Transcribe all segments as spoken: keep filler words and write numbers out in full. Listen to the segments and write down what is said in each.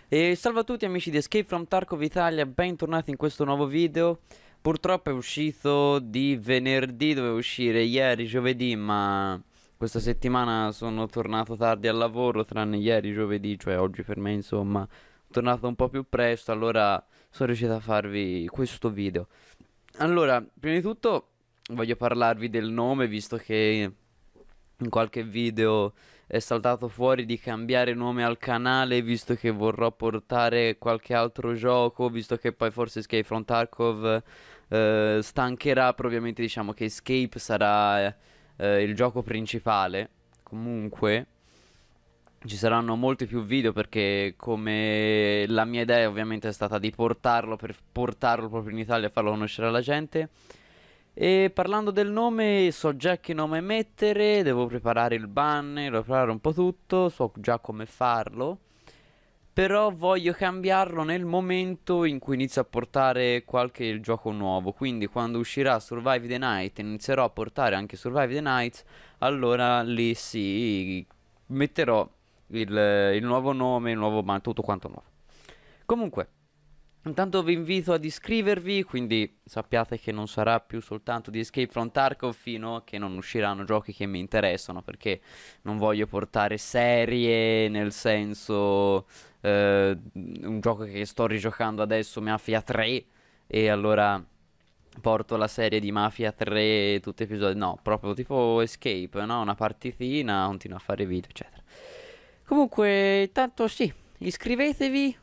E salve a tutti amici di Escape from Tarkov Italia, bentornati in questo nuovo video. Purtroppo è uscito di venerdì, doveva uscire ieri, giovedì, ma questa settimana sono tornato tardi al lavoro, tranne ieri, giovedì, cioè oggi per me insomma, sono tornato un po' più presto, allora sono riuscito a farvi questo video. Allora, prima di tutto voglio parlarvi del nome, visto che in qualche video è saltato fuori di cambiare nome al canale, visto che vorrò portare qualche altro gioco, visto che poi forse Escape from Tarkov eh, stancherà, però ovviamente diciamo che Escape sarà eh, il gioco principale. Comunque ci saranno molti più video perché come la mia idea ovviamente è stata di portarlo per portarlo proprio in Italia e farlo conoscere alla gente. E parlando del nome, so già che nome mettere, devo preparare il banner, devo preparare un po' tutto, so già come farlo. Però voglio cambiarlo nel momento in cui inizio a portare qualche gioco nuovo. Quindi quando uscirà Survive the Night e inizierò a portare anche Survive the Night, allora lì sì, metterò il, il nuovo nome, il nuovo banner, tutto quanto nuovo. Comunque, intanto vi invito ad iscrivervi, quindi sappiate che non sarà più soltanto di Escape from Tarkov fino a che non usciranno giochi che mi interessano, perché non voglio portare serie, nel senso eh, un gioco che sto rigiocando adesso, Mafia tre, e allora porto la serie di Mafia tre, tutti episodi, no, proprio tipo Escape, no? Una partitina, continuo a fare video, eccetera. Comunque, tanto sì, iscrivetevi.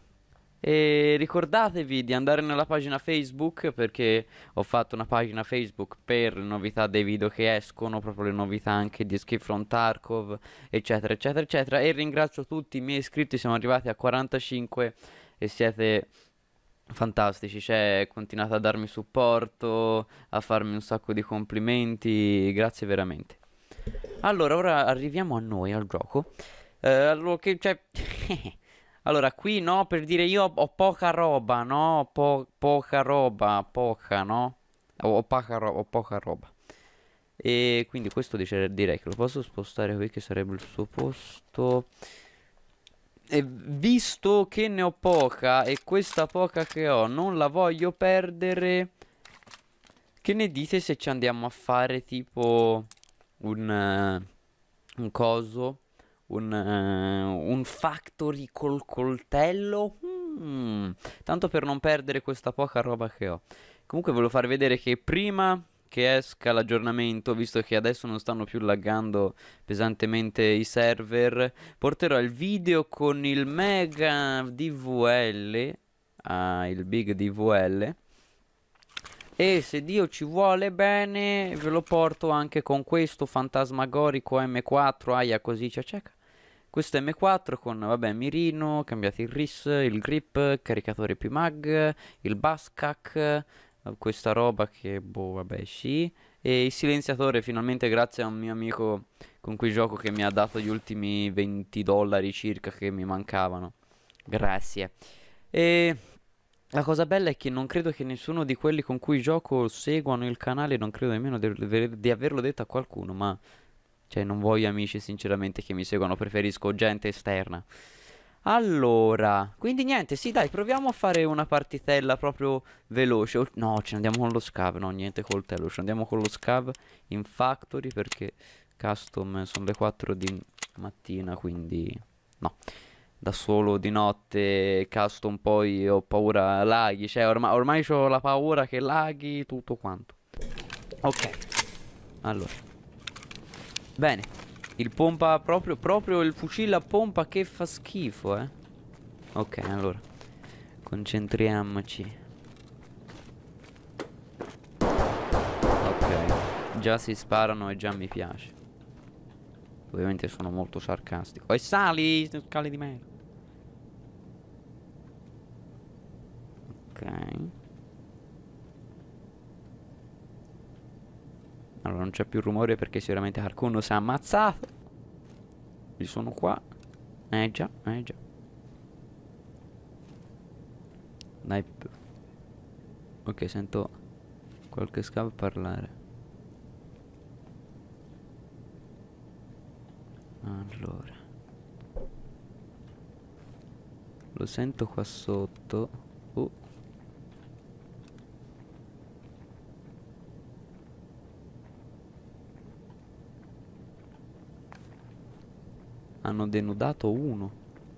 E ricordatevi di andare nella pagina Facebook perché ho fatto una pagina Facebook per le novità dei video che escono, proprio le novità anche di Escape from Tarkov, eccetera, eccetera, eccetera. E ringrazio tutti i miei iscritti, siamo arrivati a quarantacinque e siete fantastici, cioè continuate a darmi supporto, a farmi un sacco di complimenti, grazie veramente. Allora, ora arriviamo a noi, al gioco. Eh, allora, che, cioè... Allora, qui no, per dire io ho, ho poca roba, no? Po- poca roba, poca, no? Ho, ho poca ro- ho poca roba. E quindi questo dice, direi che lo posso spostare qui, che sarebbe il suo posto. E visto che ne ho poca e questa poca che ho non la voglio perdere, che ne dite se ci andiamo a fare tipo un, eh, un coso? Un, eh, un factory col coltello? Mm, tanto per non perdere questa poca roba che ho. Comunque volevo far vedere che prima che esca l'aggiornamento, visto che adesso non stanno più laggando pesantemente i server, porterò il video con il mega D V L, ah, il big D V L. E se Dio ci vuole bene, ve lo porto anche con questo fantasmagorico M quattro, aia così c'è cieca. Questo M quattro con, vabbè, mirino, cambiate il R I S, il grip, caricatore P mag, il Bascac, eh, questa roba che, boh, vabbè, sì. E il silenziatore, finalmente grazie a un mio amico con cui gioco che mi ha dato gli ultimi venti dollari circa che mi mancavano. Grazie. E... La cosa bella è che non credo che nessuno di quelli con cui gioco seguano il canale, non credo nemmeno di, aver- di averlo detto a qualcuno, ma cioè non voglio amici sinceramente che mi seguano, preferisco gente esterna. Allora, quindi niente, sì dai, proviamo a fare una partitella proprio veloce. O- no, ce ne andiamo con lo scav, no, niente coltello, ce ne andiamo con lo scav in factory perché custom sono le quattro di mattina, quindi no da solo di notte, custom poi ho paura laghi, cioè ormai, ormai ho la paura che laghi tutto quanto. Ok, allora, bene, il pompa proprio, proprio il fucile a pompa che fa schifo, eh. Ok, allora, concentriamoci. Ok, già si sparano e già mi piace. Ovviamente sono molto sarcastico. E sali, scali di me. Ok. Allora non c'è più rumore perché sicuramente qualcuno si è ammazzato. Io sono qua. Eh già, eh già. Dai. Ok, sento qualche scav parlare. Allora. Lo sento qua sotto. Uh. Hanno denudato uno.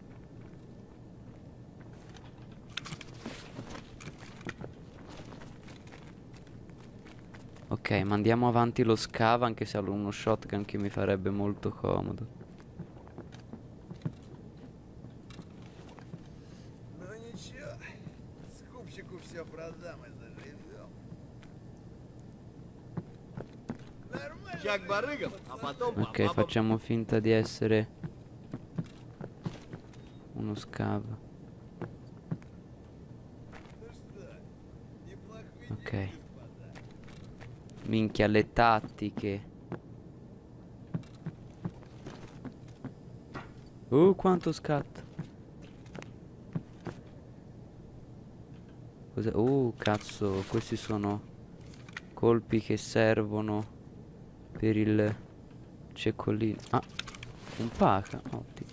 Ok, mandiamo avanti lo scav, anche se ha uno shotgun che mi farebbe molto comodo. Ok, facciamo finta di essere uno scav. Ok. Minchia, le tattiche. Uh, quanto scatto. Cos'è? Uh, cazzo, questi sono colpi che servono per il ceccolino. Ah, un paca, ottimo.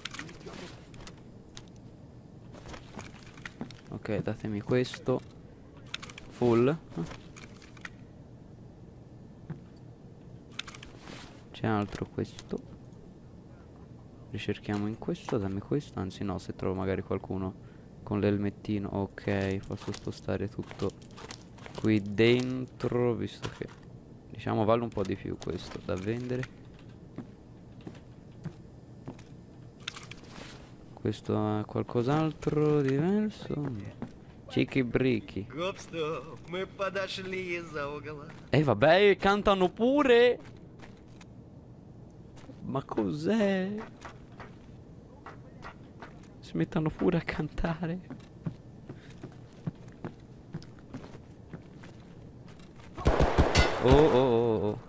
Ok, datemi questo. Full. Ah. C'è altro questo. Ricerchiamo in questo, dammi questo. Anzi no, se trovo magari qualcuno con l'elmettino. Ok, posso spostare tutto qui dentro, visto che diciamo vale un po' di più questo da vendere. Questo ha qualcos'altro diverso. Cicchi bricchi. E eh, vabbè, cantano pure. Ma cos'è? Si mettono pure a cantare. Oh oh oh oh.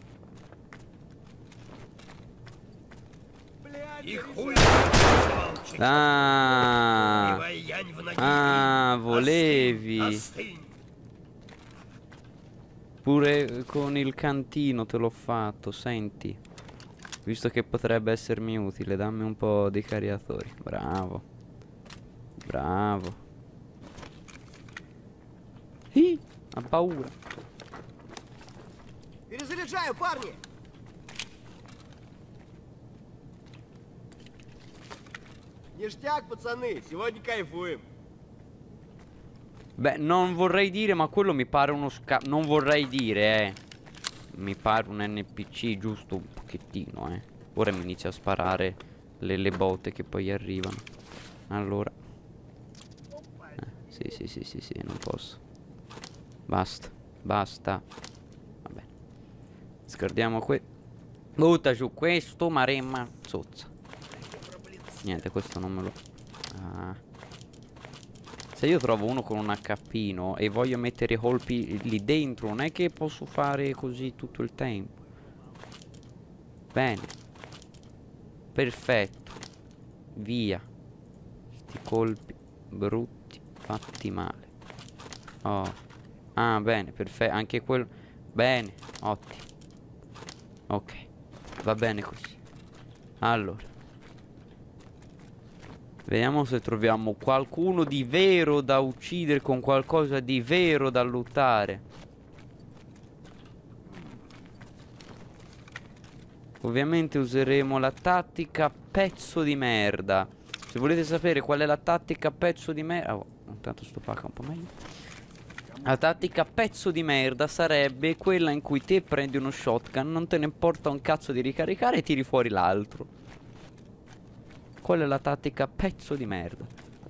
Ah, ah, volevi. Pure con il cantino te l'ho fatto, senti. Visto che potrebbe essermi utile, dammi un po' di cariatori. Bravo. Bravo. Ih, ha paura. Перезаряжаю, парни! Ништяк, пацаны, сегодня кайфуем. Beh, non vorrei dire, ma quello mi pare uno sca... Non vorrei dire, eh. Mi pare un N P C, giusto un pochettino, eh. Ora mi inizia a sparare le, le botte che poi arrivano. Allora. Eh, sì, sì, sì, sì, sì, non posso. Basta, basta. Vabbè. Scordiamo qui. Butta giù questo, maremma, zozza. Niente, questo non me lo... Ah. Se io trovo uno con un accappino e voglio mettere i colpi lì dentro, non è che posso fare così tutto il tempo. Bene. Perfetto. Via. Sti colpi brutti fatti male. Oh. Ah, bene, perfetto. Anche quello. Bene, ottimo. Ok. Va bene così. Allora. Vediamo se troviamo qualcuno di vero da uccidere, con qualcosa di vero da lottare. Ovviamente useremo la tattica pezzo di merda. Se volete sapere qual è la tattica pezzo di merda... Oh, intanto sto pacca un po' meglio. La tattica pezzo di merda sarebbe quella in cui te prendi uno shotgun, non te ne importa un cazzo di ricaricare e tiri fuori l'altro. Quella è la tattica pezzo di merda.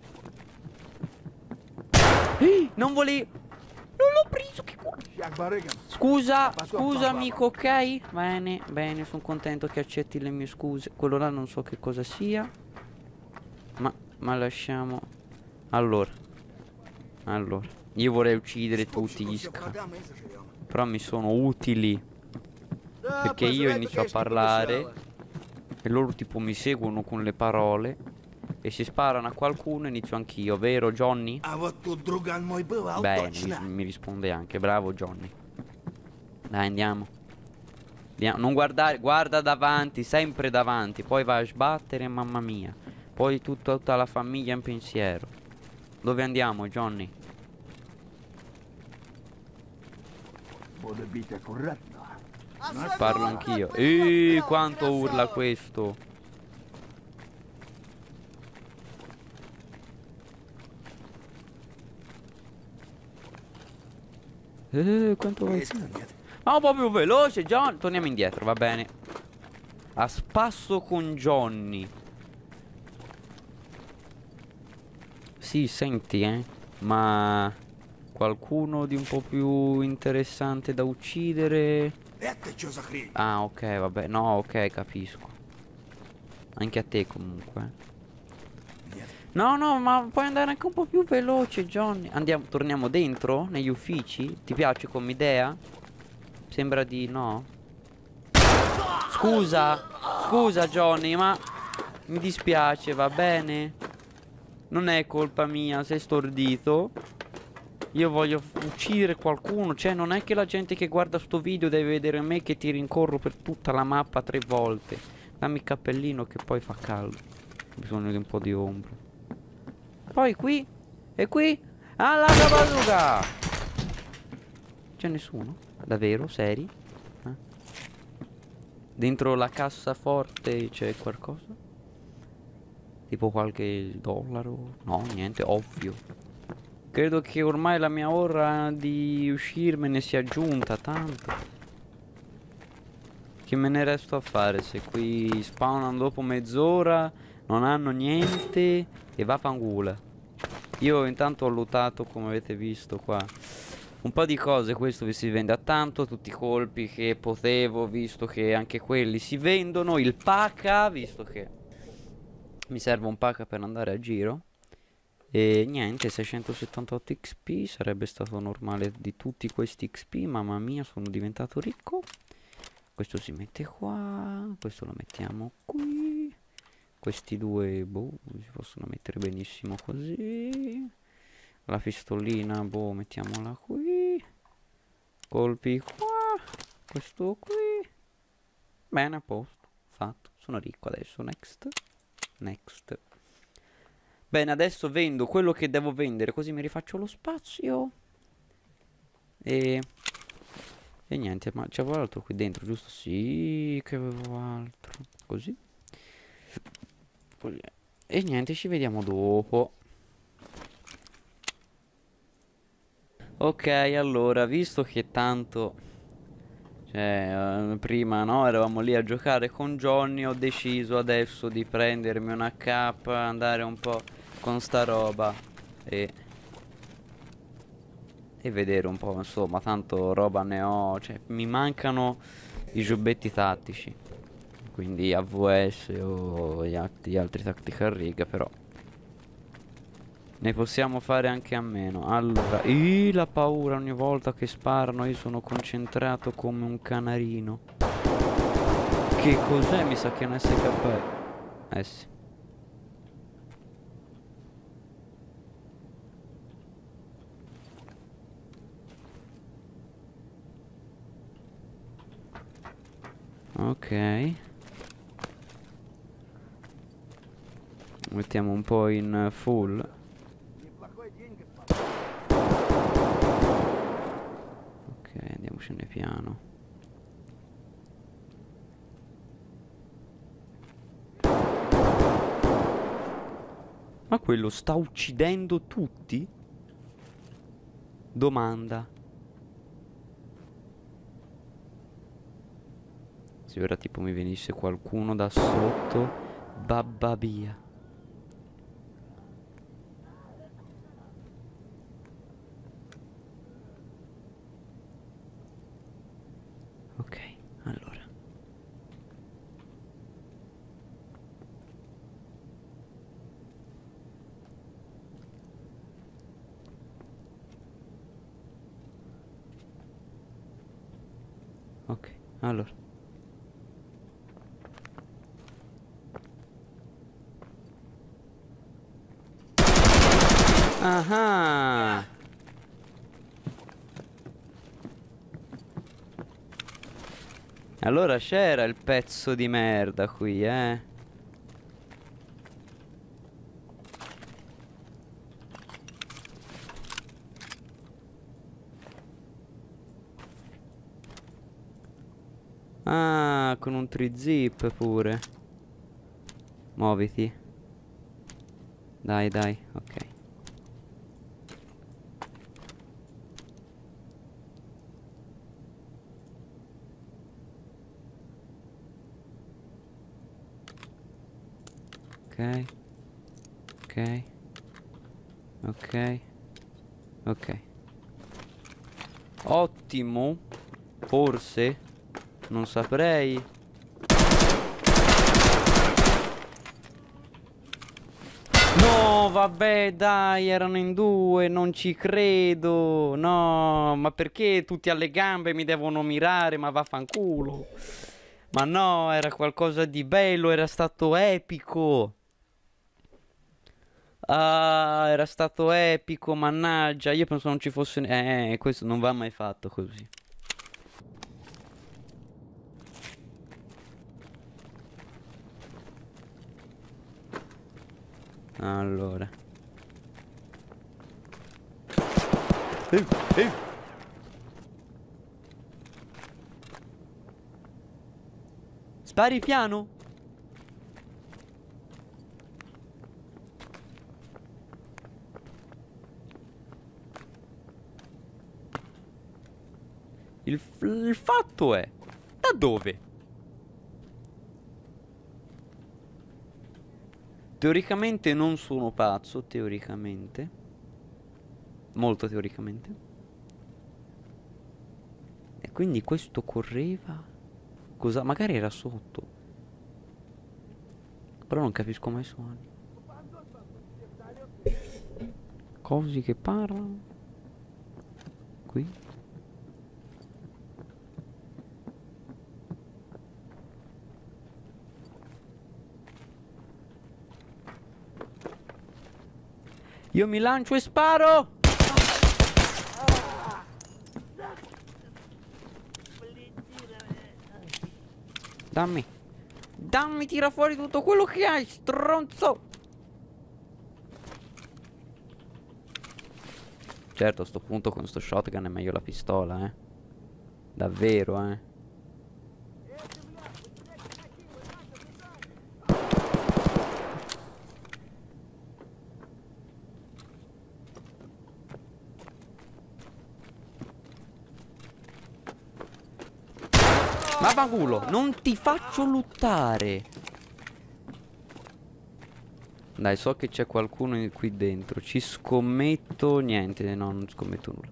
Ehi, non volevo. Non l'ho preso, che culo. Scusa, scusa amico, ok? Bene, bene, sono contento che accetti le mie scuse. Quello là non so che cosa sia. Ma, ma lasciamo. Allora. Allora. Io vorrei uccidere tutti gli scavi. Però mi sono utili. Perché io inizio a parlare e loro tipo mi seguono con le parole e si sparano a qualcuno, inizio anch'io, vero Johnny? Bene, mi, mi risponde anche, bravo Johnny. Dai, andiamo. Andiamo. Non guardare, guarda davanti, sempre davanti, poi vai a sbattere, mamma mia. Poi tutta, tutta la famiglia in pensiero. Dove andiamo, Johnny? Буде бить акуратно. Parlo anch'io. Eeeh, quanto urla questo. Eh, quanto vai? Есть нет. Ma un po' più veloce, John. Torniamo indietro, va bene. A spasso con Johnny. Sì, senti, eh. Ma qualcuno di un po' più interessante da uccidere? Это что за хрень? Ah, ok, vabbè. No, ok, capisco. Anche a te comunque. Нет. No, no, ma puoi andare anche un po' più veloce, Johnny. Andiamo, torniamo dentro, negli uffici? Ti piace come idea? Sembra di no. Scusa, scusa Johnny, ma mi dispiace, va bene? Non è colpa mia, sei stordito. Io voglio uccidere qualcuno. Cioè, non è che la gente che guarda sto video deve vedere me che ti rincorro per tutta la mappa tre volte. Dammi il cappellino che poi fa caldo. Ho bisogno di un po' di ombra. Poi qui? E qui? Alla bazooka! C'è nessuno? Davvero? Seri? Eh? Dentro la cassaforte c'è qualcosa? Tipo qualche dollaro? No, niente, ovvio. Credo che ormai la mia ora di uscirmene sia giunta, tanto. Che me ne resto a fare se qui spawnano dopo mezz'ora, non hanno niente e va fangula. Io intanto ho lootato, come avete visto qua, un po' di cose. Questo vi si vende a tanto, tutti i colpi che potevo, visto che anche quelli si vendono. Il paca, visto che mi serve un paca per andare a giro. E niente, seicentosettantotto X P, sarebbe stato normale di tutti questi X P. Mamma mia, sono diventato ricco. Questo si mette qua, questo lo mettiamo qui. Questi due, boh, si possono mettere benissimo così. La pistolina, boh, mettiamola qui. Colpi qua. Questo qui. Bene, a posto, fatto. Sono ricco adesso, next. Next. Bene, adesso vendo quello che devo vendere, così mi rifaccio lo spazio. E... E niente, ma c'avevo altro qui dentro, giusto? Sì, che avevo altro. Così. E niente, ci vediamo dopo. Ok, allora, visto che tanto... Cioè, eh, prima, no, eravamo lì a giocare con Johnny, ho deciso adesso di prendermi una cap, andare un po' con sta roba e... E vedere un po', insomma, tanto roba ne ho, cioè mi mancano i giubbetti tattici, quindi A V S o gli altri, gli altri tactical rig, però ne possiamo fare anche a meno. Allora, ih, la paura ogni volta che sparano, io sono concentrato come un canarino. Che cos'è? Mi sa che è un S K E. Eh sì. Ok. Mettiamo un po' in full. Ok, andiamocene piano. Ma quello sta uccidendo tutti? Domanda. Se ora tipo mi venisse qualcuno da sotto, babba via. Ok, allora. Ok, allora. Ah, allora c'era il pezzo di merda qui, eh. Ah, con un tri-zip pure. Muoviti. Dai, dai, ok. Ok. Ok. Ok. Ok. Ottimo. Forse. Non saprei. No, vabbè, dai, erano in due, non ci credo. No, ma perché tutti alle gambe mi devono mirare? Ma vaffanculo. Ma no, era qualcosa di bello, era stato epico. Ah, era stato epico, mannaggia. Io penso non ci fosse... Eh, questo non va mai fatto così. Allora. Ehi, ehi. Spari piano. Il, f- il fatto è... Da dove? Teoricamente non sono pazzo, teoricamente. Molto teoricamente. E quindi questo correva... Cosa? Magari era sotto. Però non capisco mai i suoni. Cosi che parlano. Qui. Io mi lancio e sparo. Dammi. Dammi, tira fuori tutto quello che hai, stronzo. Certo, a sto punto con sto shotgun è meglio la pistola, eh. Davvero, eh. Vaffanculo, non ti faccio lottare. Dai, so che c'è qualcuno qui dentro. Ci scommetto niente. No, non scommetto nulla.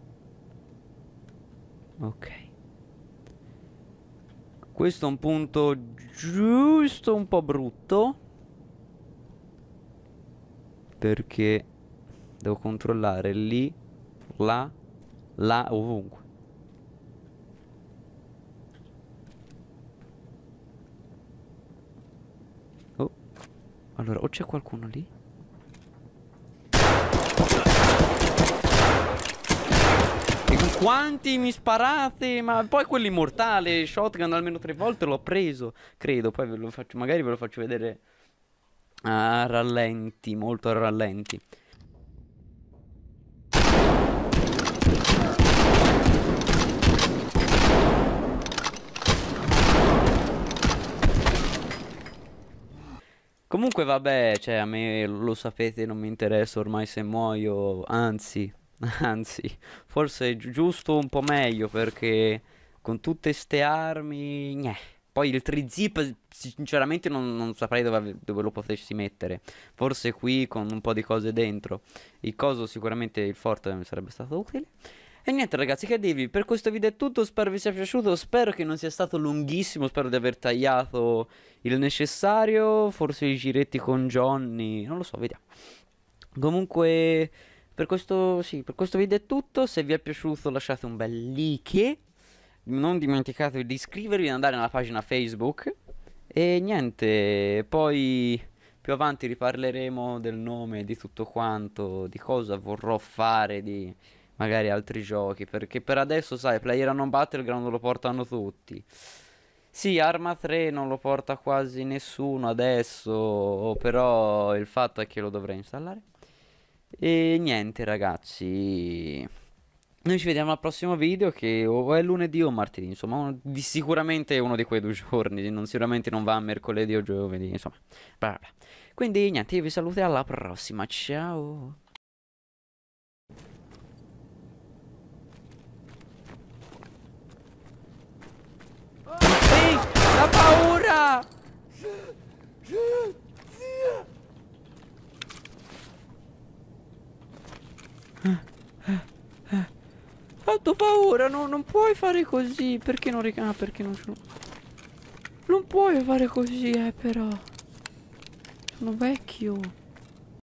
Ok. Questo è un punto giusto un po' brutto. Perché devo controllare lì, là, là, ovunque. Oh. Allora, o c'è qualcuno lì? E con quanti mi sparate? Ma poi quell'immortale shotgun almeno tre volte l'ho preso. Credo, poi ve lo faccio, magari ve lo faccio vedere a rallenti, molto a rallenti. Comunque vabbè, cioè a me lo sapete, non mi interessa ormai se muoio, anzi, anzi, forse è gi- giusto un po' meglio perché con tutte ste armi, gneh. Poi il tri-zip sinceramente non, non saprei dove, ave- dove lo potessi mettere, forse qui con un po' di cose dentro. Il coso sicuramente il forte mi sarebbe stato utile. E niente ragazzi, che dirvi, per questo video è tutto, spero vi sia piaciuto, spero che non sia stato lunghissimo, spero di aver tagliato il necessario, forse i giretti con Johnny, non lo so, vediamo. Comunque, per questo, sì, per questo video è tutto, se vi è piaciuto lasciate un bel like, non dimenticatevi di iscrivervi e andare nella pagina Facebook, e niente, poi più avanti riparleremo del nome, di tutto quanto, di cosa vorrò fare, di magari altri giochi, perché per adesso, sai, PlayerUnknown's Battleground lo portano tutti. Sì, Arma tre non lo porta quasi nessuno adesso, però il fatto è che lo dovrei installare. E niente, ragazzi. Noi ci vediamo al prossimo video, che o è lunedì o martedì, insomma, uno di, sicuramente uno di quei due giorni, non, sicuramente non va a mercoledì o giovedì, insomma. Bla bla. Quindi niente, io vi saluto e alla prossima, ciao. Ehi, la paura! Fatto paura, no, non puoi fare così. Perché non ric- ah, perché non sono... Non puoi fare così, eh, però. Sono vecchio.